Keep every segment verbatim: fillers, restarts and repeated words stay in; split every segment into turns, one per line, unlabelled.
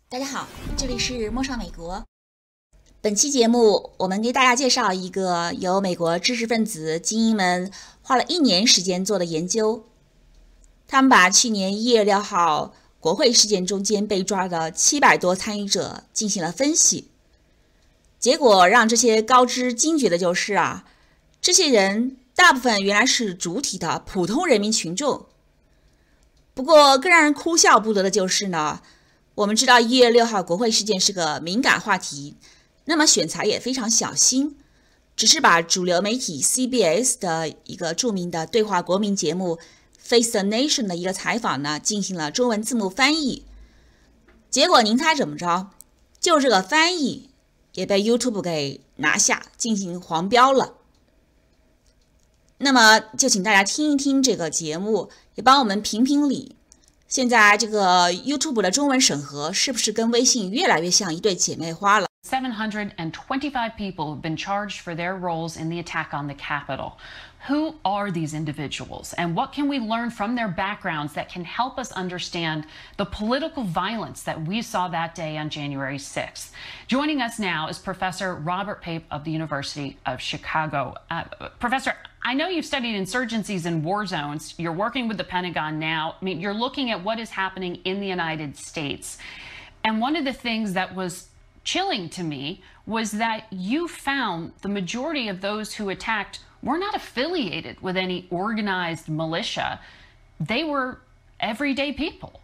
大家好，这里是陌上美国。本期节目，我们给大家介绍一个由美国知识分子精英们花了一年时间做的研究。他们把去年一月六号国会事件中间被抓的七百多参与者进行了分析，结果让这些高知惊觉的就是啊，这些人大部分原来是主体的普通人民群众。不过更让人哭笑不得的就是呢，我们知道一月六号国会事件是个敏感话题，那么选材也非常小心，只是把主流媒体 C B S 的一个著名的对话国民节目 Face the Nation 的一个采访呢，进行了中文字幕翻译。结果您猜怎么着？就这个翻译也被 YouTube 给拿下，进行黄标了。那么就请大家听一听这个节目，也帮我们评评理。现在这个 YouTube 的中文审核是不是跟微信越来越像一对姐妹花了？
seven hundred twenty-five people have been charged for their roles in the attack on the Capitol. Who are these individuals, and what can we learn from their backgrounds that can help us understand the political violence that we saw that day on January sixth? Joining us now is Professor Robert Pape of the University of Chicago. Uh, Professor, I know you've studied insurgencies in war zones. You're working with the Pentagon now. I mean, you're looking at what is happening in the United States. And one of the things that was chilling to me was that you found the majority of those who attacked were not affiliated with any organized militia. They were everyday people.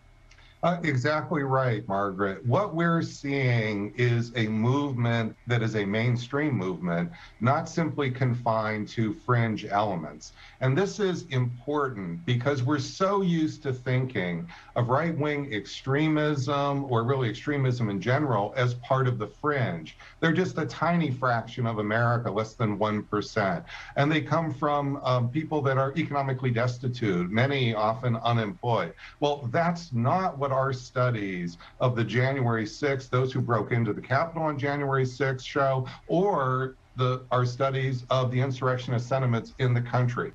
Uh, exactly right, Margaret. What we're seeing is a movement that is a mainstream movement, not simply confined to fringe elements. And this is important because we're so used to thinking of right-wing extremism, or really extremism in general, as part of the fringe. They're just a tiny fraction of America, less than one percent. And they come from um, people that are economically destitute, many often unemployed. Well, that's not what our studies of the January sixth, those who broke into the Capitol on January sixth show, or the, our studies of the insurrectionist sentiments in the country.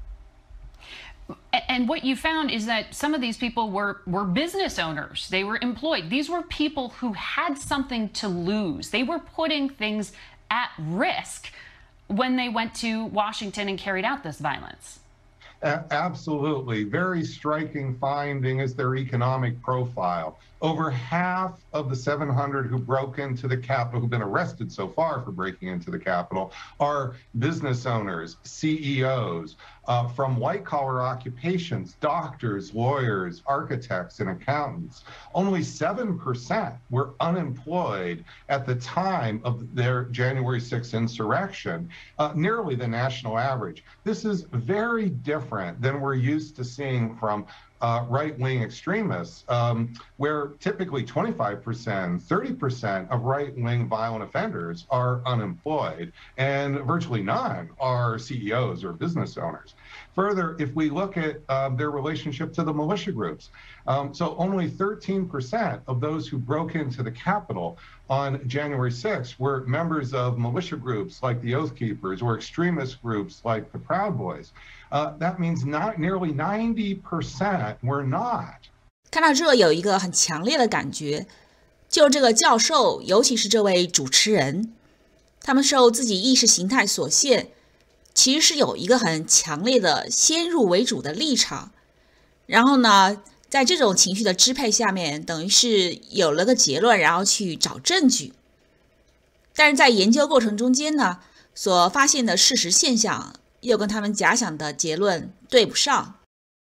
And what you found is that some of these people were, were business owners. They were employed. These were people who had something to lose. They were putting things at risk when they went to Washington and carried out this violence.
Absolutely. Very striking finding is their economic profile. Over half of the seven hundred who broke into the Capitol, who've been arrested so far for breaking into the Capitol, are business owners, C E Os, uh, from white-collar occupations, doctors, lawyers, architects, and accountants. Only seven percent were unemployed at the time of their January sixth insurrection, uh, nearly the national average. This is very different than we're used to seeing from Uh, right-wing extremists, um, where typically twenty-five percent, thirty percent of right-wing violent offenders are unemployed, and virtually none are C E Os or business owners. Further, if we look at um, their relationship to the militia groups, um, so only thirteen percent of those who broke into the Capitol on January sixth were members of militia groups like the Oath Keepers or extremist groups like the Proud Boys. Uh, that means not nearly ninety percent were not.
看到这有一个很强烈的感觉，就这个教授，尤其是这位主持人，他们受自己意识形态所限，其实是有一个很强烈的先入为主的立场。然后呢，在这种情绪的支配下面，等于是有了个结论，然后去找证据。但是在研究过程中间呢，所发现的事实现象又跟他们假想的结论对不上。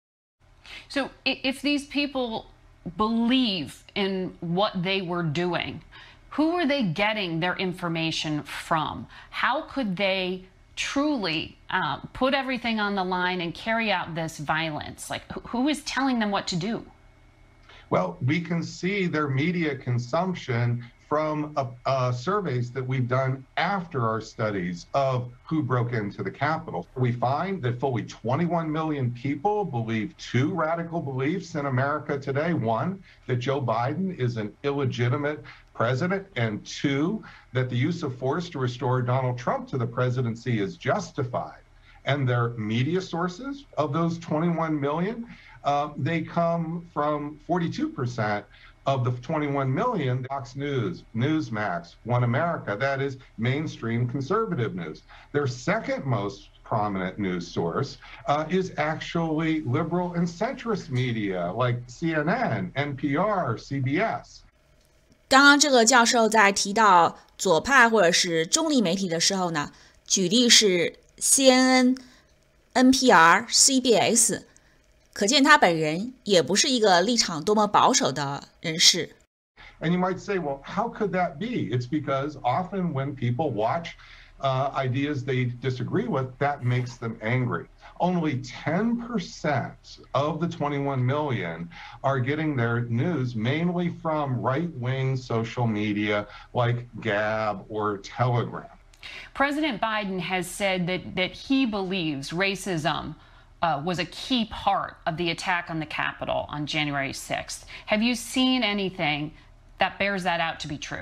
So if these people believe in what they were doing, who were they getting their information from? How could they truly uh, put everything on the line and carry out this violence? Like, who is telling them what to do?
Well, we can see their media consumption from uh, uh, surveys that we've done after our studies of who broke into the Capitol. We find that fully twenty-one million people believe two radical beliefs in America today. One, that Joe Biden is an illegitimate president, and two, that the use of force to restore Donald Trump to the presidency is justified. And their media sources of those twenty-one million, uh, they come from forty-two percent of the twenty-one million, Fox News, Newsmax, One America, that is mainstream conservative news. Their second most prominent news source uh, is actually liberal and centrist media like C N N, N P R, C B S。
刚刚这个教授在提到左派或者是中立媒体的时候呢，举例是 C N N、N P R、C B S， 可见他本人也不是一个立场多么保守的人士。
And you might say, well, how could that be? It's because often when people watch uh, ideas they disagree with, that makes them angry. Only ten percent of the twenty-one million are getting their news mainly from right-wing social media like Gab or Telegram.
President Biden has said that, that he believes racism uh, was a key part of the attack on the Capitol on January sixth. Have you seen anything that bears that out to be true?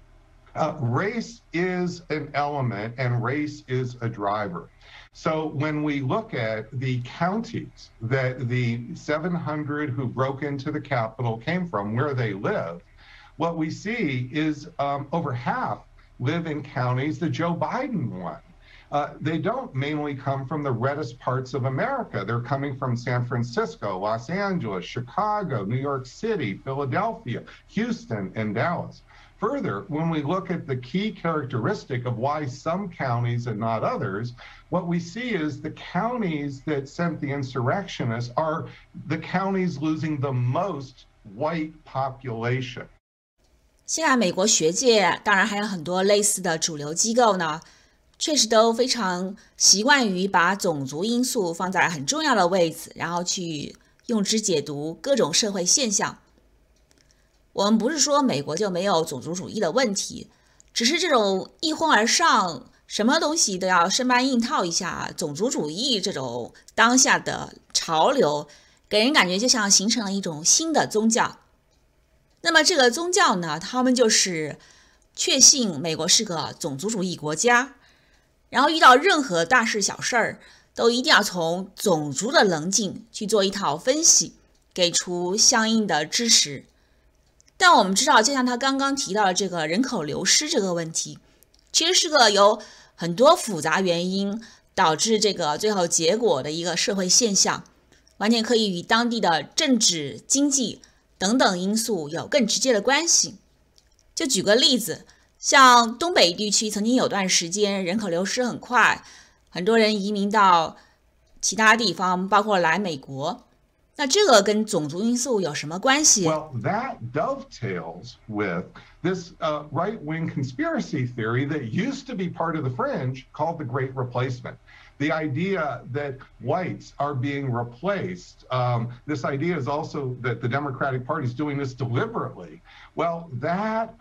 Uh, race is an element and race is a driver. So when we look at the counties that the seven hundred who broke into the Capitol came from, where they live, what we see is um, over half live in counties that Joe Biden won. Uh, they don't mainly come from the reddest parts of America. They're coming from San Francisco, Los Angeles, Chicago, New York City, Philadelphia, Houston, and Dallas. Further, when we look at the key characteristic of why some counties and not others, what we see is the counties that sent the insurrectionists are the counties losing the most white population.
现在美国学界当然还有很多类似的主流机构呢，确实都非常习惯于把种族因素放在很重要的位置，然后去用之解读各种社会现象。我们不是说美国就没有种族主义的问题，只是这种一哄而上，什么东西都要生搬硬套一下，种族主义这种当下的潮流，给人感觉就像形成了一种新的宗教。那么这个宗教呢，他们就是确信美国是个种族主义国家，然后遇到任何大事小事儿，都一定要从种族的棱镜去做一套分析，给出相应的支持。但我们知道，就像他刚刚提到的这个人口流失这个问题，其实是个有很多复杂原因导致这个最后结果的一个社会现象，完全可以与当地的政治、经济等等因素有更直接的关系。就举个例子，像东北地区曾经有段时间人口流失很快，很多人移民到其他地方，包括来美国。那这个跟种族因素有什么关系？
Well, that dovetails with this uh, right-wing conspiracy theory that used to be part of the fringe called the Great Replacement. The idea that whites are being replaced. Um, this idea is also that the Democratic Party is doing this deliberately. Well, that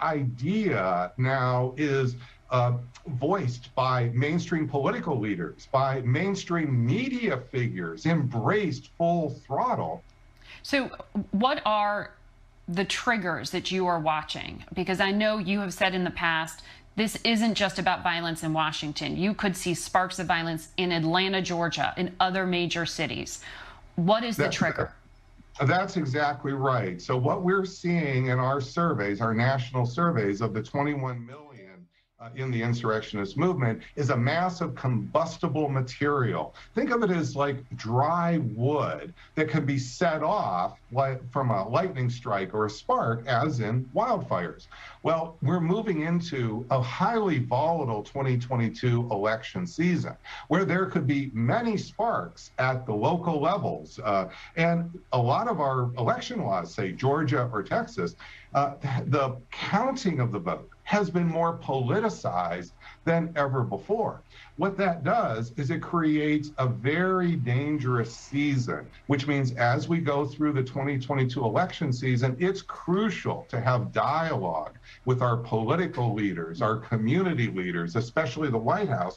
idea now is Uh, voiced by mainstream political leaders, by mainstream media figures, embraced full throttle.
So what are the triggers that you are watching? Because I know you have said in the past, this isn't just about violence in Washington. You could see sparks of violence in Atlanta, Georgia, in other major cities. What is the
That's,
trigger?
That's exactly right. So what we're seeing in our surveys, our national surveys of the twenty-one million Uh, in the insurrectionist movement is a mass of combustible material. Think of it as like dry wood that can be set off like from a lightning strike or a spark, as in wildfires. Well, we're moving into a highly volatile twenty twenty-two election season where there could be many sparks at the local levels. Uh, and a lot of our election laws, say Georgia or Texas, uh, the counting of the vote has been more politicized than ever before. What that does is it creates a very dangerous season, which means as we go through the twenty twenty-two election season, it's crucial to have dialogue with our political leaders, our community leaders, especially the White House,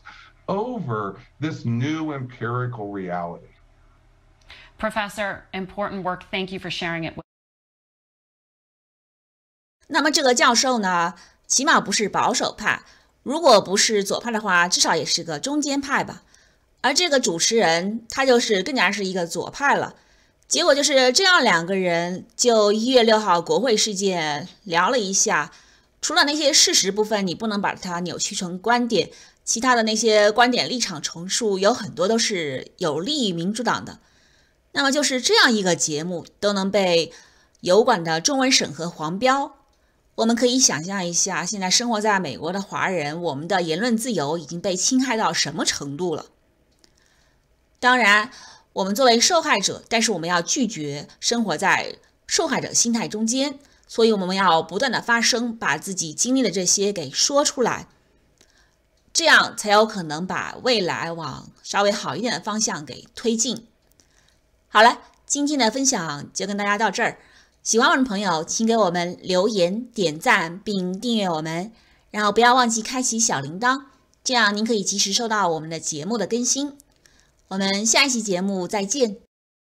over this new empirical reality.
Professor, important work. Thank you for sharing it with.
那么这个教授呢，起码不是保守派，如果不是左派的话，至少也是个中间派吧。而这个主持人他就是更加是一个左派了。 结果就是这样，两个人就一月六号国会事件聊了一下，除了那些事实部分，你不能把它扭曲成观点，其他的那些观点立场陈述有很多都是有利于民主党的。那么就是这样一个节目都能被油管的中文审核黄标，我们可以想象一下，现在生活在美国的华人，我们的言论自由已经被侵害到什么程度了。当然我们作为受害者，但是我们要拒绝生活在受害者心态中间，所以我们要不断的发声，把自己经历的这些给说出来，这样才有可能把未来往稍微好一点的方向给推进。好了，今天的分享就跟大家到这儿。喜欢我们的朋友，请给我们留言、点赞并订阅我们，然后不要忘记开启小铃铛，这样您可以及时收到我们的节目的更新。我们下一期节目再见。